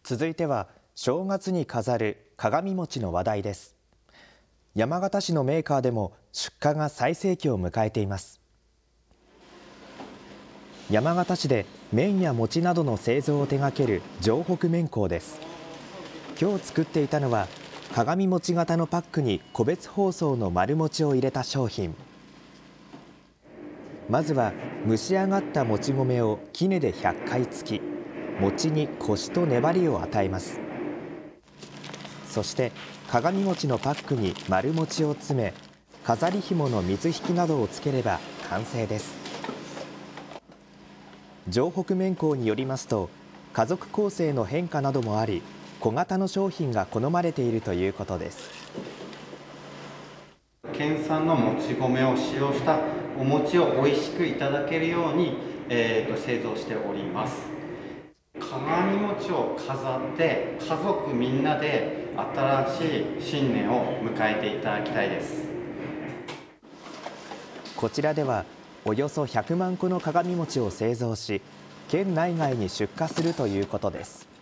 続いては正月に飾る鏡餅の話題です。山形市のメーカーでも出荷が最盛期を迎えています。山形市で麺や餅などの製造を手掛ける城北麺工です。今日作っていたのは鏡餅型のパックに個別包装の丸餅を入れた商品。まずは蒸し上がったもち米を杵で100回つき、餅にコシと粘りを与えます。そして鏡餅のパックに丸餅を詰め、飾り紐の水引きなどをつければ完成です。城北麺工によりますと、家族構成の変化などもあり、小型の商品が好まれているということです。 県産のもち米を使用したお餅を美味しくいただけるように、製造しております。鏡餅を飾って家族みんなで新しい新年を迎えていただきたいです。 こちらではおよそ100万個の鏡餅を製造し、県内外に出荷するということです。